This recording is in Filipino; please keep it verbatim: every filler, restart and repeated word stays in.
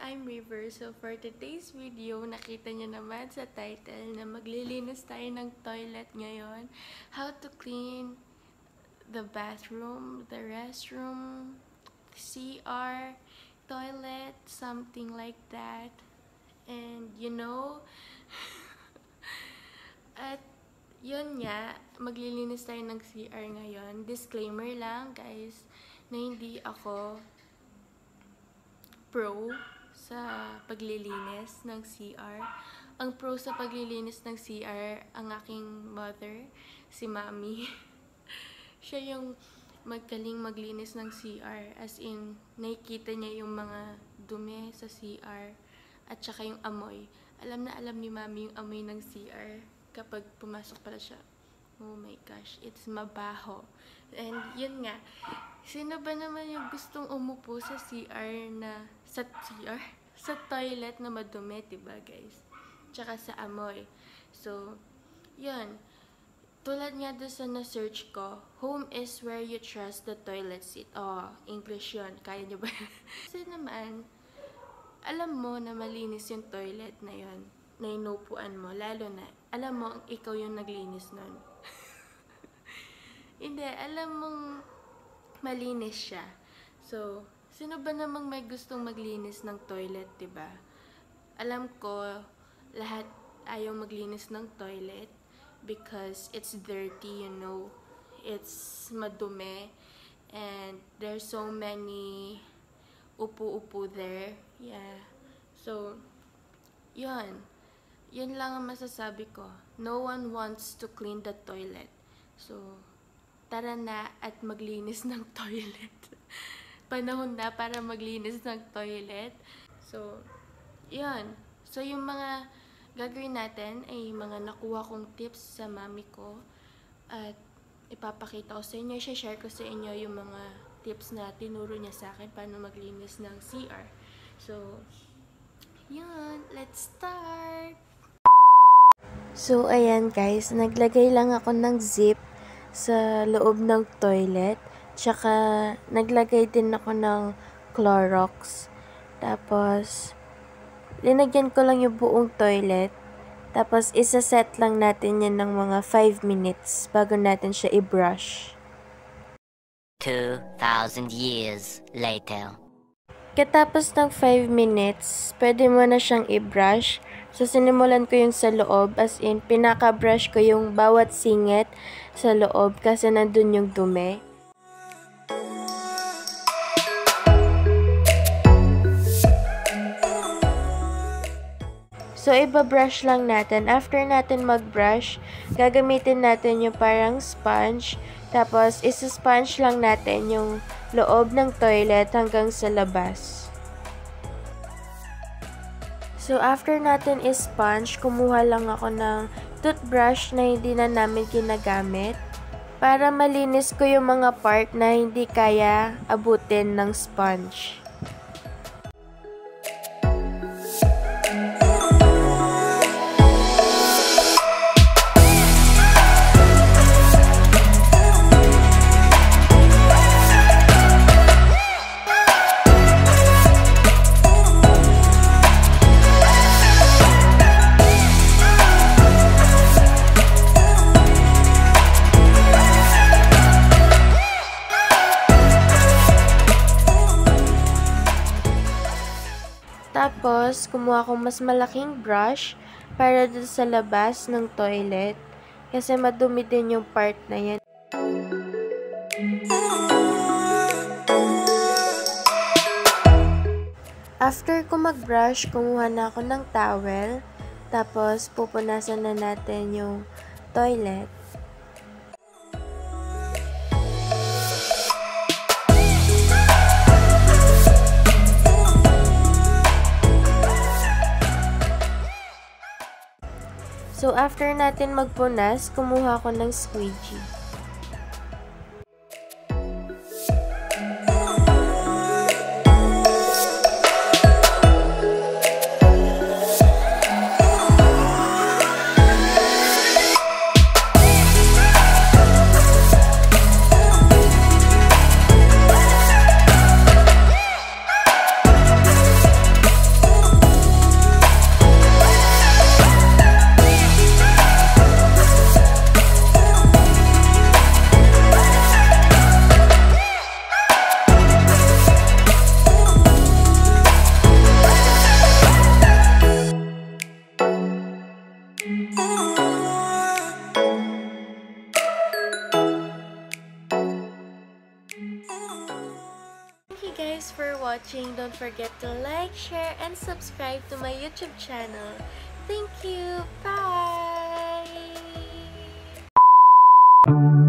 I'm Rheaver. So for today's video, nakita niyo naman sa title na maglilinis tayo ng toilet ngayon. How to clean the bathroom, the restroom, C R, toilet, something like that. And you know, at yun nga, maglilinis tayo ng C R ngayon. Disclaimer lang guys, na hindi ako pro sa paglilinis ng C R. Ang pro sa paglilinis ng C R, ang aking mother, si Mami. Siya yung magaling maglinis ng C R. As in, nakikita niya yung mga dumi sa C R at saka yung amoy. Alam na alam ni Mami yung amoy ng C R kapag pumasok pala siya. Oh my gosh, it's mabaho. And yun nga, sino ba naman yung gustong umupo sa C R na, sa C R? Sa toilet na madumi, diba guys? Tsaka sa amoy. So, yun. Tulad nga doon sa na-search ko, home is where you trust the toilet seat. Oh, English yun. Kaya nyo ba? Kasi naman, alam mo na malinis yung toilet na yun, na inupuan mo. Lalo na, alam mo, ikaw yung naglinis nun. Hindi, alam mong malinis siya. So, sino ba namang may gustong maglinis ng toilet, diba? Alam ko, lahat ayaw maglinis ng toilet because it's dirty, you know. It's madumi. And there's so many upo-upo there. Yeah. So, yun. Yun lang ang masasabi ko. No one wants to clean the toilet. So, tara na at maglinis ng toilet. Panahon na para maglinis ng toilet. So, yun. So, yung mga gagawin natin ay mga nakuha kong tips sa mami ko. At ipapakita ko sa inyo, i-share ko sa inyo yung mga tips na tinuro niya sa akin paano maglinis ng C R. So, yun. Let's start! So, ayan guys. Naglagay lang ako ng zip sa loob ng toilet. Tsaka, naglagay din ako ng Clorox. Tapos, linagyan ko lang yung buong toilet. Tapos, isa-set lang natin yan ng mga five minutes bago natin siya i-brush. two thousand years later. Katapos ng five minutes, pwede mo na siyang i-brush. So, sinimulan ko yung sa loob, as in, pinaka-brush ko yung bawat singit sa loob kasi nandun yung dumi. So, iba-brush lang natin. After natin mag-brush, gagamitin natin yung parang sponge. Tapos, isa-sponge lang natin yung loob ng toilet hanggang sa labas. So, after natin is-sponge, kumuha lang ako ng toothbrush na hindi na namin ginagamit para malinis ko yung mga part na hindi kaya abutin ng sponge. Tapos, kumuha akong mas malaking brush para dun sa labas ng toilet. Kasi madumi din yung part na yan. After ko mag-brush, kumuha na ako ng towel. Tapos, pupunasan na natin yung toilet. So, after natin magpunas, kumuha ko ng squeegee. watching. Don't forget to like, share, and subscribe to my YouTube channel. Thank you. Bye!